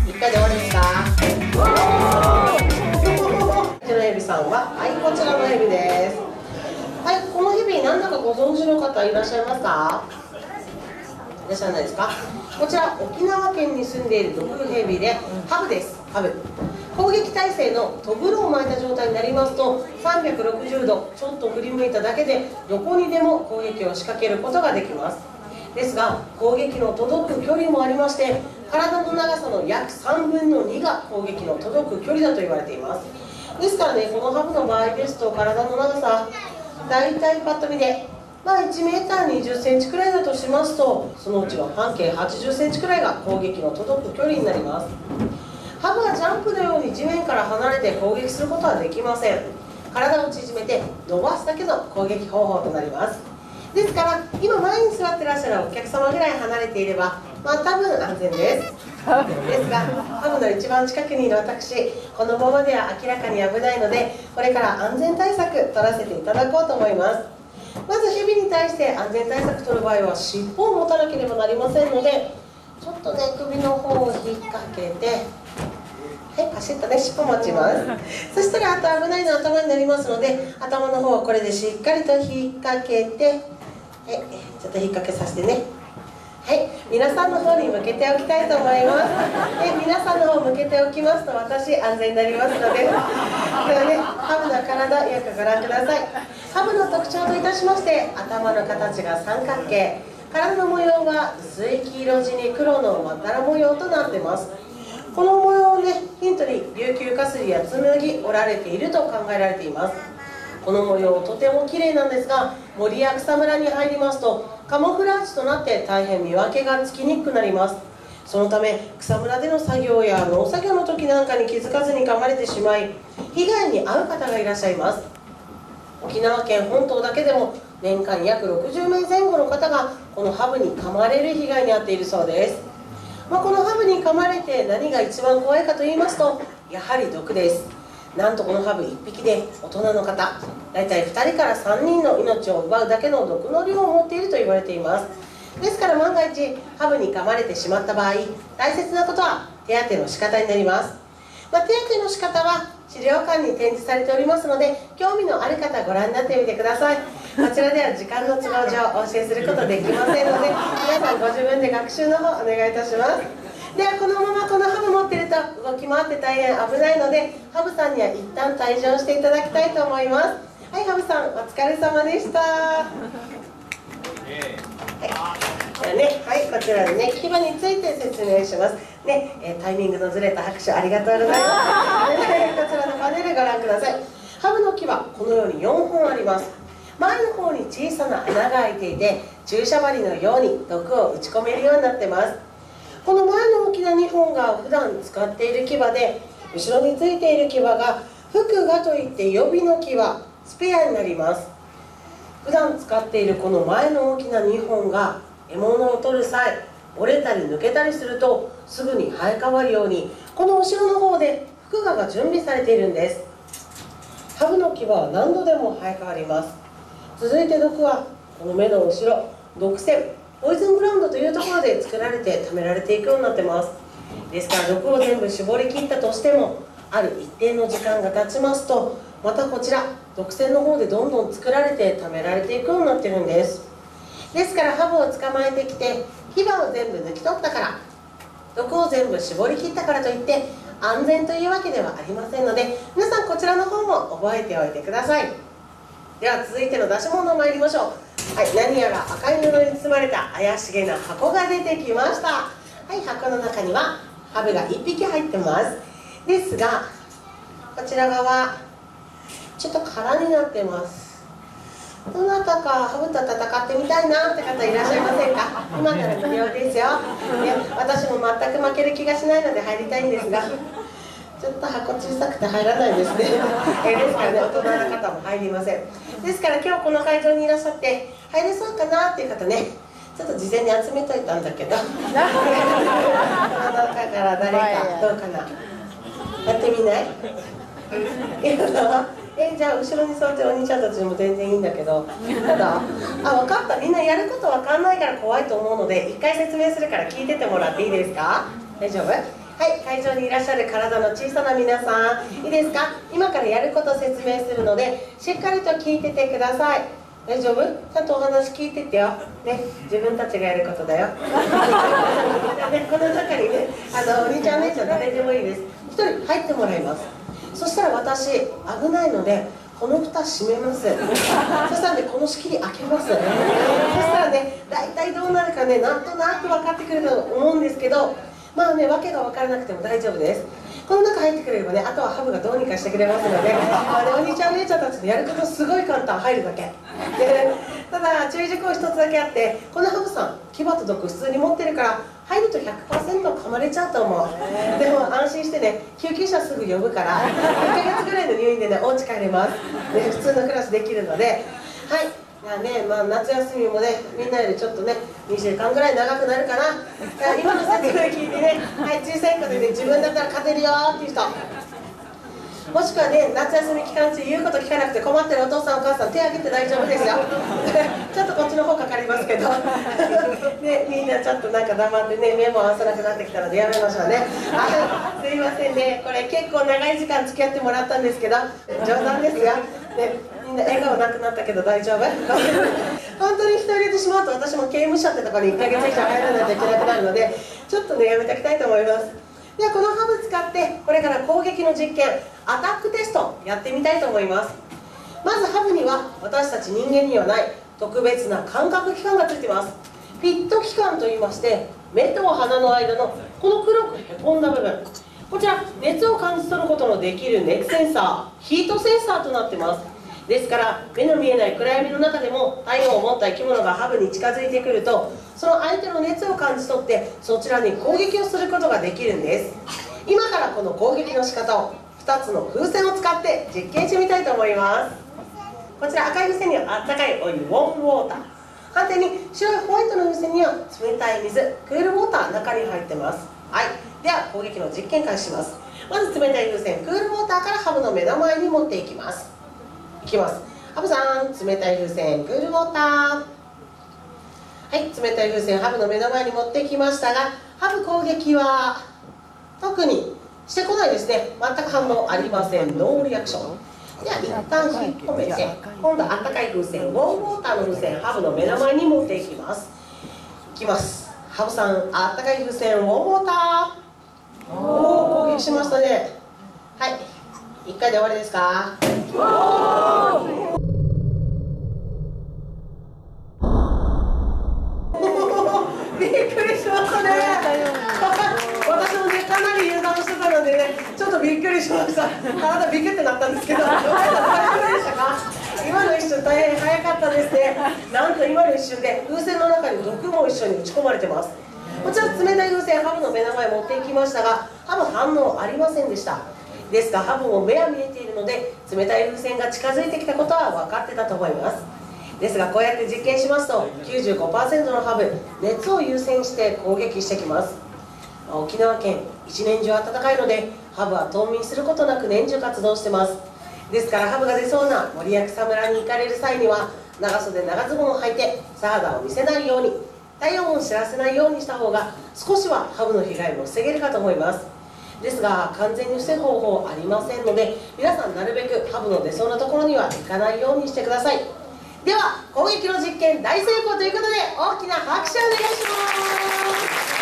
1回で終わりですか？こちらのヘビさんは、はい、こちらのヘビです。はい、このヘビなんだかご存知の方いらっしゃいますか？いらっしゃらないですか？こちら沖縄県に住んでいる毒ヘビでハブです。ハブ、攻撃態勢のトグロを巻いた状態になりますと360度ちょっと振り向いただけでどこにでも攻撃を仕掛けることができます。ですが攻撃の届く距離もありまして、体の長さの約3分の2が攻撃の届く距離だと言われています。ですからね、このハブの場合ですと体の長さだいたいパッと見で1メーター20センチくらいだとしますと、そのうちの半径80センチくらいが攻撃の届く距離になります。ハブはジャンプのように地面から離れて攻撃することはできません。体を縮めて伸ばすだけの攻撃方法となります。ですから今前に座ってらっしゃるお客様ぐらい離れていれば多分安全です。ですがハブの一番近くにいる私、このままでは明らかに危ないので、これから安全対策取らせていただこうと思います。まずヘビに対して安全対策取る場合は尻尾を持たなければなりませんので、ちょっとね首の方を引っ掛けて、はい、パシッとね尻尾持ちます。そしたらあと危ないのは頭になりますので、頭の方をこれでしっかりと引っ掛けて、ちょっと引っ掛けさせてね。はい、皆さんの方に向けておきたいと思います。皆さんの方を向けておきますと私安全になりますので、ではね、ハブの体よくご覧ください。ハブの特徴といたしまして、頭の形が三角形、体の模様は薄い黄色地に黒のまだら模様となっています。この模様をねヒントに琉球かすりや紬織られていると考えられています。この模様とても綺麗なんですが、森や草むらに入りますとカモフラージュとなって大変見分けがつきにくくなります。そのため草むらでの作業や農作業の時なんかに気づかずに噛まれてしまい被害に遭う方がいらっしゃいます。沖縄県本島だけでも年間約60名前後の方がこのハブに噛まれる被害に遭っているそうです。このハブに噛まれて何が一番怖いかと言いますと、やはり毒です。なんとこのハブ1匹で大人の方だいたい2人から3人の命を奪うだけの毒の量を持っていると言われています。ですから万が一ハブに噛まれてしまった場合、大切なことは手当ての仕方になります。手当ての仕方は資料館に展示されておりますので、興味のある方ご覧になってみてください。こちらでは時間の都合上お教えすることできませんので、皆さんご自分で学習の方お願いいたします。ではこのままこのハブ持っていると動き回って大変危ないので、ハブさんには一旦退場していただきたいと思います。はい、ハブさんお疲れ様でした。はい、こちらでね、牙について説明しますね。タイミングのずれた拍手ありがとうございます。こちらのパネルご覧ください。ハブの牙このように4本あります。前の方に小さな穴が開いていて、注射針のように毒を打ち込めるようになってます。この前の大きな2本が普段使っている牙で、後ろについている牙が複牙といって予備の牙、スペアになります。普段使っているこの前の大きな2本が獲物を取る際折れたり抜けたりするとすぐに生え変わるように、この後ろの方で複牙が準備されているんです。ハブの牙は何度でも生え変わります。続いて毒はこの目の後ろ、毒腺ポイズングラウンドというところで作られて貯められていくようになってます。ですから毒を全部絞り切ったとしても、ある一定の時間が経ちますとまたこちら毒腺の方でどんどん作られて貯められていくようになってるんです。ですからハブを捕まえてきて牙を全部抜き取ったから、毒を全部絞り切ったからといって安全というわけではありませんので、皆さんこちらの方も覚えておいてください。では続いての出し物参りましょう。はい、何やら赤い布に包まれた怪しげな箱が出てきました。はい、箱の中にはハブが1匹入ってます。ですがこちら側ちょっと空になってます。どなたかハブと戦ってみたいなって方いらっしゃいませんか？今なら無料ですよ。私も全く負ける気がしないので入りたいんですが、ちょっと箱小さくて入らないですね。ですからね、大人の方も入りません。ですから今日この会場にいらっしゃって入れそうかなっていう方ね、ちょっと事前に集めといたんだけどこの中から誰かどうかな、やってみない？じゃあ後ろに座ってるお兄ちゃんたちも全然いいんだけど、ただ分かった、みんなやること分かんないから怖いと思うので一回説明するから聞いててもらっていいですか？大丈夫？ はい、会場にいらっしゃる体の小さな皆さん、いいですか？今からやることを説明するので、しっかりと聞いててください。大丈夫？ちゃんとお話聞いてってよ。ね、自分たちがやることだよ。でこの中にね、お兄ちゃんお姉ちゃん誰でもいいです。一人入ってもらいます。そしたら私、危ないので、この蓋閉めます。そしたらね、この仕切り開けます。そしたらね、大体どうなるかね、なんとなく分かってくると思うんですけど、まあね、訳が分からなくても大丈夫です。この中入ってくれればね、あとはハブがどうにかしてくれますので、お兄ちゃんお姉ちゃんたちのやることすごい簡単、入るだけ。ただ注意事項一つだけあって、このハブさん牙と毒普通に持ってるから入ると 100% 噛まれちゃうと思う。でも安心してね、救急車すぐ呼ぶから1ヶ月ぐらいの入院でね、お家帰れます、ね、普通のクラスできるので。はい、ね、夏休みもね、みんなよりちょっとね、2週間ぐらい長くなるかな。今の説明聞いてね、はい、小さい子でね、自分だったら勝てるよっていう人、もしくはね、夏休み期間中言うこと聞かなくて困ってるお父さんお母さん、手挙げて大丈夫ですよ。ちょっとこっちの方かかりますけど、ね、みんなちょっとなんか黙ってね、目も合わせなくなってきたのでやめましょうね。すいませんね、これ結構長い時間付き合ってもらったんですけど、冗談ですよ。ね、みんな笑顔なくなったけど大丈夫？本当に人入れてしまうと、私も刑務所ってところに1ヶ月以上入らないといけなくなるので、ちょっとね、やめておきたいと思います。ではこのハブ使ってこれから攻撃の実験、アタックテストやってみたいと思います。まずハブには私たち人間にはない特別な感覚器官がついています。ピット器官といいまして、目と鼻の間のこの黒くへこんだ部分、こちら熱を感じ取ることのできる熱センサー、ヒートセンサーとなっています。ですから目の見えない暗闇の中でも体温を持った生き物がハブに近づいてくると、その相手の熱を感じ取ってそちらに攻撃をすることができるんです。今からこの攻撃の仕方を2つの風船を使って実験してみたいと思います。こちら赤い風船にはあったかいお湯、ウォームウォーター、反対に白いホワイトの風船には冷たい水、クールウォーター中に入ってます。はい、では攻撃の実験開始します。まず冷たい風船、クールウォーターからハブの目の前に持っていきます。いきます。ハブさん、冷たい風船、クールウォーター。はい、冷たい風船、ハブの目の前に持ってきましたが、ハブ攻撃は特にしてこないですね。全く反応ありません。ノーリアクション。では一旦引っ込めて、今度はあったかい風船、ウォームウォーターの風船、ハブの目の前に持っていきます。いきます。ハブさん、あったかい風船、ウォームウォーター。おお、攻撃しましたね。はい、1回で終わりですか？びっくりしましたね。私もね、かなり油断してたのでね、ちょっとびっくりしました。体ビクってなったんですけど、大丈夫でしたか？今の一瞬大変早かったですね。なんと今の一瞬で風船の中に毒も一緒に打ち込まれてます。こちら冷たい風船、ハブの目の前持っていきましたが、ハブ反応ありませんでした。ですがハブも目は見えているので、冷たい風船が近づいてきたことは分かってたと思います。ですがこうやって実験しますと 95% のハブ、熱を優先して攻撃してきます。沖縄県一年中暖かいので、ハブは冬眠することなく年中活動してます。ですからハブが出そうな森や草むらに行かれる際には、長袖長ズボンを履いて素肌を見せないように、体温を知らせないようにした方が少しはハブの被害も防げるかと思います。ですが完全に防ぐ方法ありませんので、皆さんなるべくハブの出そうなところには行かないようにしてください。では攻撃の実験大成功ということで、大きな拍手をお願いします。